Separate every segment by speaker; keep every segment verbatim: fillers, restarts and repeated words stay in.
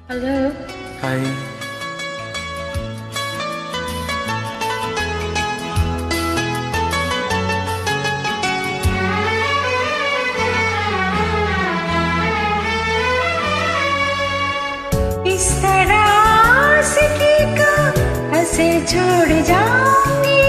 Speaker 1: Hello.
Speaker 2: हाय।
Speaker 1: इस तरह आशिकी का असर छोड़ जाऊंगी,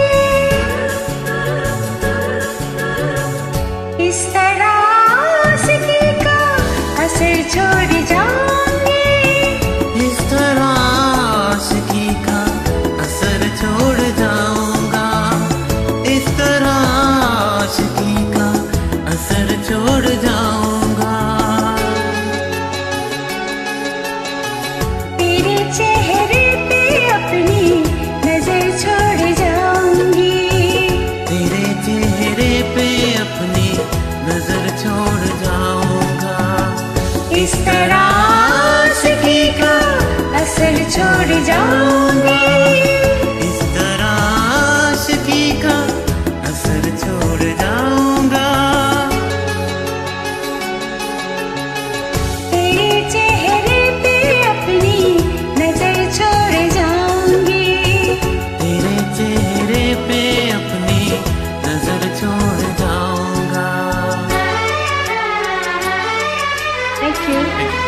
Speaker 1: इस तरह आशिकी का असर छोड़ जाऊंगी,
Speaker 2: इस तरह आशिकी का असर छोड़ जाऊंगा, इस तरह आशिकी का असर छोड़ जाऊंगा।
Speaker 1: तेरे चेहरे पे अपनी नजर छोड़ जाऊंगी,
Speaker 2: तेरे चेहरे पे अपनी नजर छोड़ जाऊंगा।
Speaker 1: इस तरह आशिकी का असर छोड़ जाऊंगी,
Speaker 2: इस तरह आशिकी का असर छोड़ जाऊंगा।
Speaker 1: तेरे चेहरे पे अपनी नजर छोड़ जाऊंगी,
Speaker 2: तेरे चेहरे पे अपनी नजर छोड़ जाऊंगा।
Speaker 1: Thank you.